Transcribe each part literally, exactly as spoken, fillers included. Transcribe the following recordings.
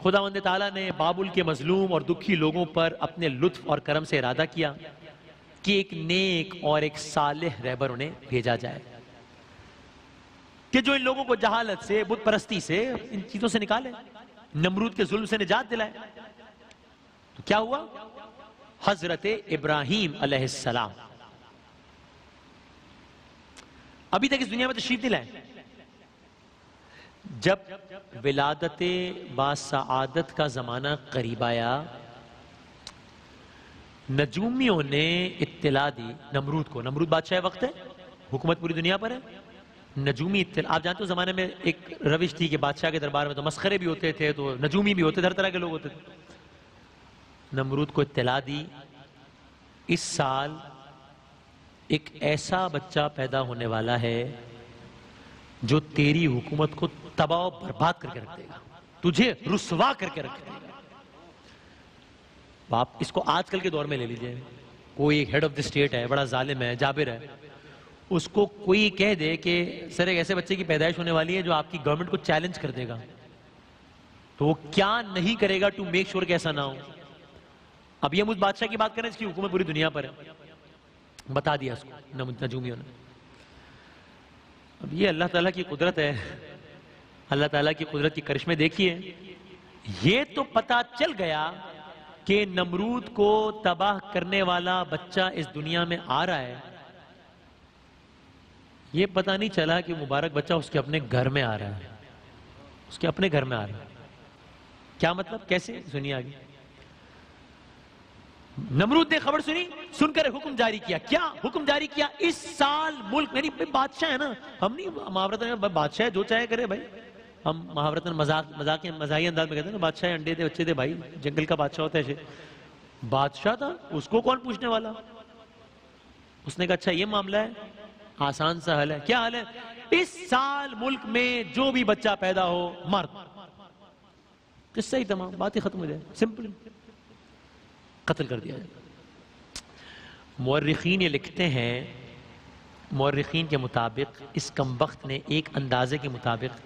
خداوند تعالیٰ نے بابل کے مظلوم اور دکھی لوگوں پر اپنے لطف اور کرم سے ارادہ کیا کہ ایک نیک اور ایک صالح رہبر انہیں بھیجا جائے کہ جو ان لوگوں کو جہالت سے، بت پرستی سے، ان چیزوں سے نکالے، نمرود کے ظلم سے نجات دلائے۔ تو کیا ہوا؟ حضرت ابراہیم علیہ السلام ابھی تک اس دنیا میں تشریف نہیں لائے۔ جب ولادت باسعادت کا زمانہ قریب آیا، نجومیوں نے اطلاع دی نمرود کو۔ نمرود بادشاہ وقت ہے، حکومت پوری دنیا پر ہے۔ نجومی اطلاع، آپ جانتے ہو زمانے میں ایک روش تھی کہ بادشاہ کے دربار میں تو مسخرے بھی ہوتے تھے، تو نجومی بھی ہوتے تھے، ہر طرح کے لوگ ہوتے تھے۔ نمرود کو اطلاع دی اس سال ایک ایسا بچہ پیدا ہونے والا ہے جو تیری حکومت کو تباہ و برباد کر کے رکھ دے گا، تجھے رسوا کر کے رکھ دے گا۔ آپ اس کو آج کل کے دور میں لے لیجئے، کوئی ایک ہیڈ آف دی اسٹیٹ ہے، بڑا ظالم ہے، جابر ہے، اس کو کوئی کہہ دے کہ سر ایک ایسے بچے کی پیدائش ہونے والی ہے جو آپ کی گورنمنٹ کو چیلنج کر دے گا، تو وہ کیا نہیں کرے گا ٹو میک شور کہ ایسا نہ ہو۔ اب یہ ہم اس بادشاہ کی بات کریں جس کی حکومت پوری دنیا پر ہے، بتا دیا اس کو نجومیوں نے۔ اب یہ اللہ تعالیٰ کی قدرت ہے، اللہ تعالیٰ کی قدرت کی کرشمے دیکھیے۔ یہ تو پتا چل گیا کہ نمرود کو تباہ کرنے والا بچہ اس دنیا میں آ رہا ہے، یہ پتا نہیں چلا کہ مبارک بچہ اس کے اپنے گھر میں آ رہا ہے، اس کے اپنے گھر میں آ رہا ہے۔ کیا مطلب؟ کیسے؟ سنیے آگے۔ نمرود نے خبر سنی، سن کر حکم جاری کیا۔ کیا حکم جاری کیا؟ اس سال ملک، یعنی بادشاہ ہے نا، ہم نہیں محاورتاً بادشاہ جو چاہے کرے بھائی، ہم محاورتاً مذاق مذاقی مزاحی انداز میں کہتے ہیں نا بادشاہ انڈے دے بچے دے بھائی، جنگل کا بادشاہ ہوتا ہے ایسے۔ بادشاہ تھا، اس کو کون پوچھنے والا؟ اس نے کہا اچھا یہ معاملہ ہے، آسان سا حل ہے۔ کیا حل ہے؟ اس سال ملک میں جو بھی بچہ پیدا ہو مرد، قصہ ہی تمام، بات ہی ختم ہو جائے، سمپل، قتل کر دیا جائے۔ مورخین یہ لکھتے ہیں، مورخین کے مطابق اس کمبخت نے ایک اندازے کے مطابق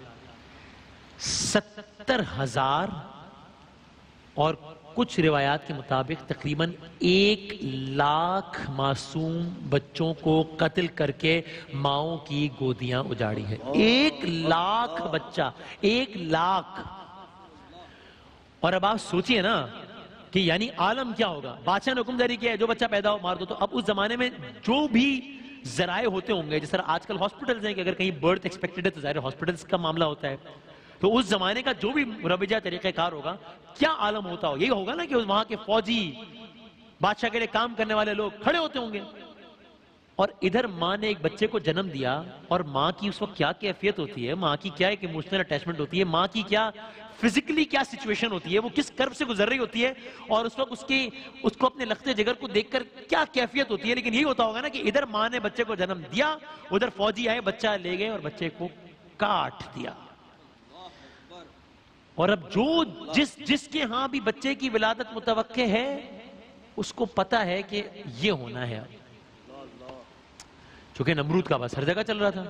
ستر ہزار اور کچھ روایات کے مطابق تقریباً ایک لاکھ معصوم بچوں کو قتل کر کے ماؤں کی گودیاں اجاڑی ہے۔ ایک لاکھ بچہ، ایک لاکھ۔ اور اب آپ سوچئے نا کہ یعنی عالم کیا ہوگا۔ بادشاہ نے حکم جاری کیا ہے جو بچہ پیدا ہو مار دو، تو اب اس زمانے میں جو بھی ذرائع ہوتے ہوں گے، جس طرح آج کل ہاسپٹلز ہیں کہ اگر کہیں برتھ ایکسپیکٹڈ ہے تو ظاہر ہاسپٹلز کا معاملہ ہوتا ہے، تو اس زمانے کا جو بھی رویہ طریقہ کار ہوگا، کیا عالم ہوتا ہو؟ یہی ہوگا نا کہ وہاں کے فوجی، بادشاہ کے لیے کام کرنے والے لوگ کھڑے ہوتے ہوں گے، اور ادھر ماں نے ایک بچے کو جنم دیا، اور ماں کی اس وقت کیا کیفیت ہوتی ہے، ماں کی کیا ایک ایموشنل اٹیچمنٹ ہوتی ہے، ماں کی کیا فزیکلی کیا سچویشن ہوتی ہے، وہ کس کرب سے گزر رہی ہوتی ہے، اور اس وقت اس کی اس کو اپنے لختے جگر کو دیکھ کر کیا کیفیت ہوتی ہے۔ لیکن یہی ہوتا ہوگا نا کہ ادھر ماں نے بچے کو جنم دیا، ادھر فوجی آئے، بچہ لے گئے اور بچے کو کاٹ دیا۔ اور اب جو جس جس کے ہاں بھی بچے کی ولادت متوقع ہے، اس کو پتا ہے کہ یہ ہونا ہے، چونکہ نمرود کا بس ہر جگہ چل رہا تھا۔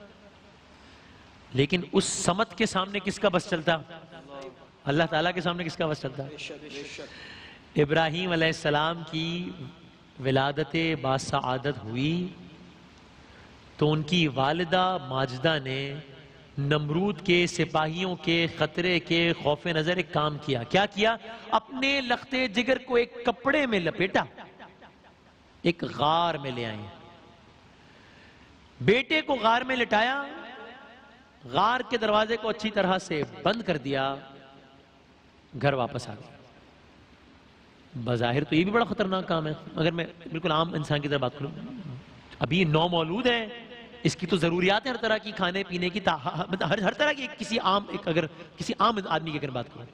لیکن اس سمت کے سامنے کس کا بس چلتا؟ اللہ تعالیٰ کے سامنے کس کا بس چلتا؟ ابراہیم علیہ السلام کی ولادت باسعادت ہوئی تو ان کی والدہ ماجدہ نے نمرود کے سپاہیوں کے خطرے کے خوف نظر ایک کام کیا۔ کیا کیا؟ اپنے لختے جگر کو ایک کپڑے میں لپیٹا، ایک غار میں لے آئے، بیٹے کو غار میں لٹایا، غار کے دروازے کو اچھی طرح سے بند کر دیا، گھر واپس آ گیا۔ بظاہر تو یہ بھی بڑا خطرناک کام ہے، اگر میں بالکل عام انسان کی طرح بات کروں، ابھی نو مولود ہے، اس کی تو ضروریات ہیں ہر طرح کی، کھانے پینے کی، ہر ہر طرح کی، کسی عام ایک اگر کسی عام آدمی کی اگر بات کروں،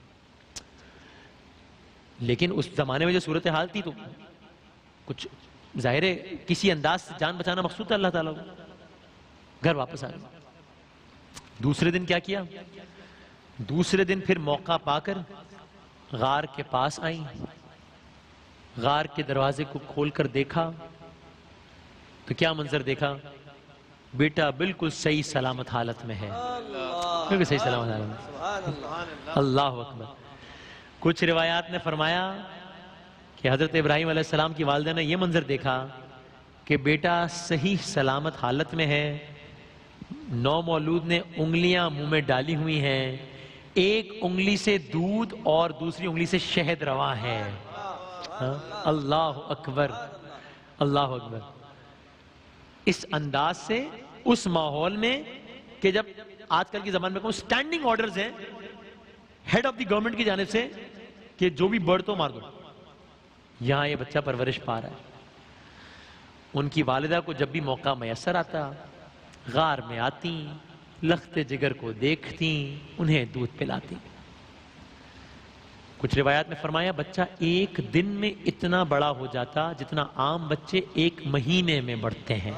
لیکن اس زمانے میں جو صورتحال تھی تو کچھ ظاہر ہے کسی انداز سے جان بچانا مقصود تھا اللہ تعالیٰ کو۔ گھر واپس آ گیا۔ دوسرے دن کیا کیا؟ دوسرے دن پھر موقع پا کر غار کے پاس آئیں، غار کے دروازے کو کھول کر دیکھا تو کیا منظر دیکھا؟ بیٹا بالکل صحیح سلامت حالت میں ہے، بالکل صحیح سلامت علیہ اللہ اکبر. کچھ روایات نے فرمایا کہ حضرت ابراہیم علیہ السلام کی والدہ نے یہ منظر دیکھا کہ بیٹا صحیح سلامت حالت میں ہے، نو مولود نے انگلیاں منہ میں ڈالی ہوئی ہیں، ایک انگلی سے دودھ اور دوسری انگلی سے شہد رواں ہے. اللہ اکبر اللہ اکبر. اس انداز سے اس ماحول میں کہ جب آج کل کی زبان میں کہوں سٹینڈنگ آرڈرز ہیں ہیڈ آف دی گورنمنٹ کی جانب سے کہ جو بھی بڑھ تو مار دو، یہاں یہ بچہ پرورش پا رہا ہے. ان کی والدہ کو جب بھی موقع میسر آتا غار میں آتی، لخت جگر کو دیکھتی، انہیں دودھ پلاتی. کچھ روایات میں فرمایا بچہ ایک دن میں اتنا بڑا ہو جاتا جتنا عام بچے ایک مہینے میں بڑھتے ہیں.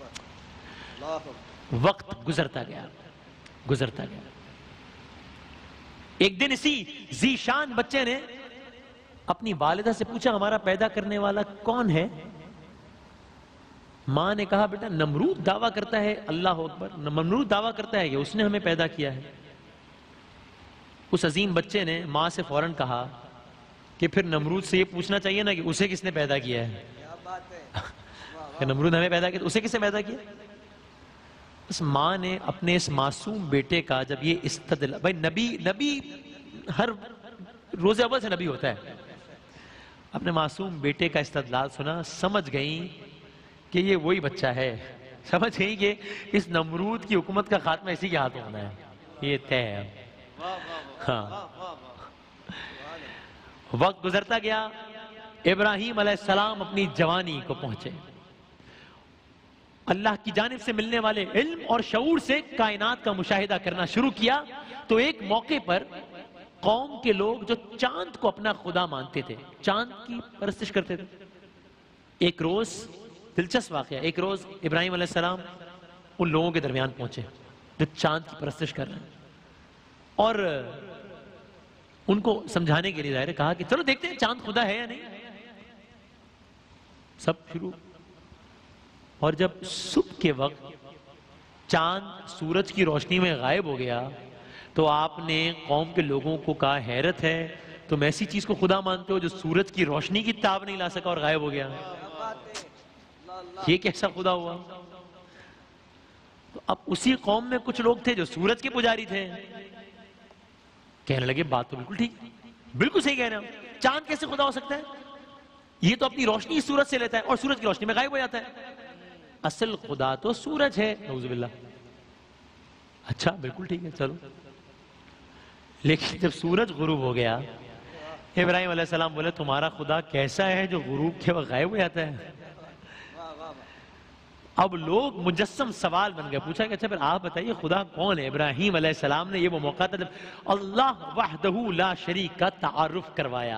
وقت گزرتا گیا گزرتا گیا. ایک دن اسی ذیشان بچے نے اپنی والدہ سے پوچھا ہمارا پیدا کرنے والا کون ہے؟ ماں نے کہا بیٹا نمرود دعویٰ کرتا ہے، اللہ اکبر، نمرود دعویٰ کرتا ہے کہ اس نے ہمیں پیدا کیا ہے. اس عظیم بچے نے ماں سے فوراً کہا کہ پھر نمرود سے یہ پوچھنا چاہیے نا کہ اسے کس نے پیدا کیا ہے. کہ نمرود ہمیں پیدا کیا تو اسے کس نے پیدا کیا؟ اس ماں نے اپنے اس معصوم بیٹے کا جب یہ استدلال، بھائی نبی نبی ہر روز اول سے نبی ہوتا ہے، اپنے معصوم بیٹے کا استدلال سنا، سمجھ گئیں کہ یہ وہی بچہ ہے. سمجھ گئیں کہ اس نمرود کی حکومت کا خاتمہ اسی کے ہاتھ ہونا ہے، یہ طے ہے. ہاں. وقت گزرتا گیا، ابراہیم علیہ السلام اپنی جوانی کو پہنچے. اللہ کی جانب سے ملنے والے علم اور شعور سے کائنات کا مشاہدہ کرنا شروع کیا تو ایک موقع پر قوم کے لوگ جو چاند کو اپنا خدا مانتے تھے، چاند کی پرستش کرتے تھے. ایک روز دلچسپ واقعہ، ایک روز ابراہیم علیہ السلام ان لوگوں کے درمیان پہنچے جو چاند کی پرستش کر رہے ہیں، اور ان کو سمجھانے کے لیے ظاہر کہا کہ چلو دیکھتے ہیں چاند خدا ہے یا نہیں. سب شروع. اور جب صبح کے وقت چاند سورج کی روشنی میں غائب ہو گیا تو آپ نے قوم کے لوگوں کو کہا حیرت ہے تم ایسی چیز کو خدا مانتے ہو جو سورج کی روشنی کی تاب نہیں لا سکا اور غائب ہو گیا، یہ کیسا خدا ہوا؟ تو اب اسی قوم میں کچھ لوگ تھے جو سورج کے پجاری تھے، کہنے لگے بات تو بالکل ٹھیک، بالکل صحیح کہہ رہے ہیں، چاند کیسے خدا ہو سکتا ہے؟ یہ تو اپنی روشنی سورج سے لیتا ہے اور سورج کی روشنی میں غائب ہو جاتا ہے، اصل خدا تو سورج ہے. نعوذ باللہ. اچھا بالکل ٹھیک ہے چلو. لیکن جب سورج غروب ہو گیا ابراہیم علیہ السلام بولے تمہارا خدا کیسا ہے جو غروب کے وقت غائب ہو جاتا ہے؟ اب لوگ مجسم سوال بن گئے. پوچھا کہ اچھا پھر آپ بتائیے خدا کون ہے؟ ابراہیم علیہ السلام نے یہ وہ موقع تھا جب اللہ وحدہ لا شریک کا تعارف کروایا.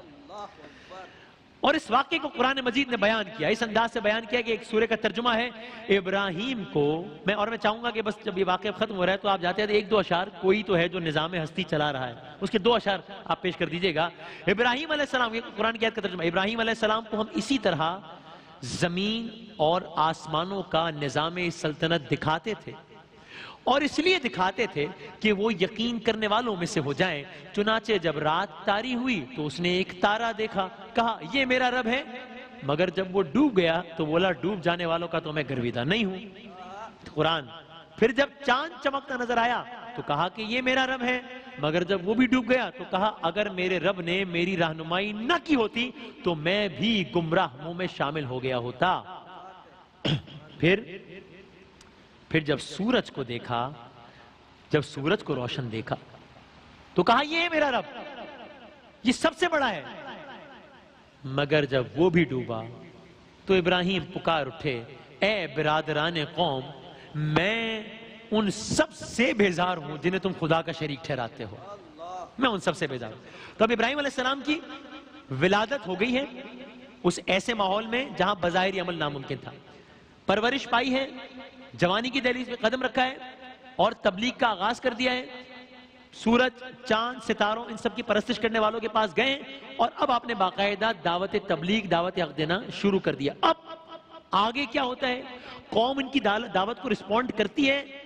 اور اس واقعے کو قرآن مجید نے بیان کیا، اس انداز سے بیان کیا کہ ایک سورہ کا ترجمہ ہے ابراہیم کو میں اور میں چاہوں گا کہ بس جب یہ واقعہ ختم ہو رہا ہے تو آپ جاتے ہیں ایک دو اشعار کوئی تو ہے جو نظام ہستی چلا رہا ہے، اس کے دو اشعار آپ پیش کر دیجئے گا. ابراہیم علیہ السلام، یہ قرآن کی آیت کا ترجمہ، ابراہیم علیہ السلام کو ہم اسی طرح زمین اور آسمانوں کا نظام سلطنت دکھاتے تھے، اور اس لیے دکھاتے تھے کہ وہ یقین کرنے والوں میں سے ہو جائیں. چنانچہ جب رات تاری ہوئی تو اس نے ایک تارا دیکھا، کہا یہ میرا رب ہے، مگر جب وہ ڈوب گیا تو بولا ڈوب جانے والوں کا تو میں گرویدہ نہیں ہوں. قرآن. پھر جب چاند چمکتا نظر آیا تو کہا کہ یہ میرا رب ہے، مگر جب وہ بھی ڈوب گیا تو کہا اگر میرے رب نے میری رہنمائی نہ کی ہوتی تو میں بھی گمراہوں میں شامل ہو گیا ہوتا. پھر پھر جب سورج کو دیکھا، جب سورج کو روشن دیکھا تو کہا یہ میرا رب، یہ سب سے بڑا ہے. مگر جب وہ بھی ڈوبا تو ابراہیم پکار اٹھے اے برادران قوم، میں ان سب سے بیزار ہوں جنہیں تم خدا کا شریک ٹھہراتے ہو، میں ان سب سے بیزار ہوں. تو اب ابراہیم علیہ السلام کی ولادت ہو گئی ہے اس ایسے ماحول میں جہاں بظاہری عمل ناممکن تھا، پرورش پائی ہے، جوانی کی دہلیز میں قدم رکھا ہے اور تبلیغ کا آغاز کر دیا ہے. سورج، چاند، ستاروں ان سب کی پرستش کرنے والوں کے پاس گئے اور اب آپ نے باقاعدہ دعوت تبلیغ، دعوت حق دینا شروع کر دیا. اب آگے کیا ہوتا ہے؟ قوم ان کی دعوت کو رسپونڈ کرتی ہے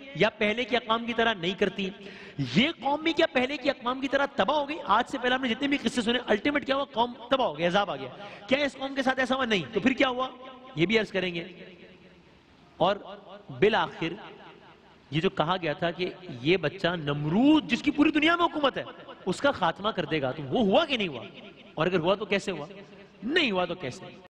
یا پہلے کے اقوام کی طرح نہیں کرتی؟ یہ قوم بھی کیا پہلے کی اقوام کی طرح تباہ ہو گئی؟ آج سے پہلے ہم نے جتنے بھی قصے سنے، الٹیمیٹ کیا ہوا؟ قوم تباہ ہو گئی، عذاب آ گیا۔ کیا اس قوم کے ساتھ ایسا ہوا؟ نہیں۔ تو پھر کیا ہوا؟ یہ بھی عرض کریں گے۔ اور بالآخر یہ جو کہا گیا تھا کہ یہ بچہ نمرود جس کی پوری دنیا میں حکومت ہے اس کا خاتمہ کر دے گا، تو وہ ہوا کہ نہیں ہوا؟ اور اگر ہوا تو کیسے ہوا؟ نہیں ہوا تو کیسے؟